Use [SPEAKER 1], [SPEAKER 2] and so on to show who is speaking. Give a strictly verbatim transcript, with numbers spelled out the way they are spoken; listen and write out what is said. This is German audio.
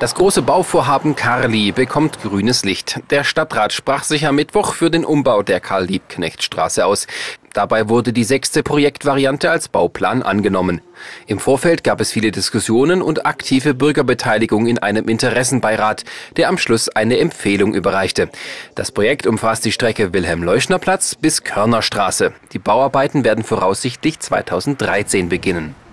[SPEAKER 1] Das große Bauvorhaben Karli bekommt grünes Licht. Der Stadtrat sprach sich am Mittwoch für den Umbau der Karl-Liebknecht-Straße aus. Dabei wurde die sechste Projektvariante als Bauplan angenommen. Im Vorfeld gab es viele Diskussionen und aktive Bürgerbeteiligung in einem Interessenbeirat, der am Schluss eine Empfehlung überreichte. Das Projekt umfasst die Strecke Wilhelm-Leuschner-Platz bis Körnerstraße. Die Bauarbeiten werden voraussichtlich zweitausenddreizehn beginnen.